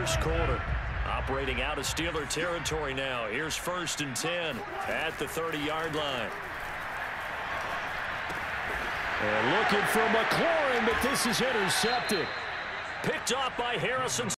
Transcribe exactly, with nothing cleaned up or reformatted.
first quarter. Operating out of Steeler territory now. Here's first and ten at the thirty-yard line. And looking for McLaurin, but this is intercepted. Picked off by Harrison.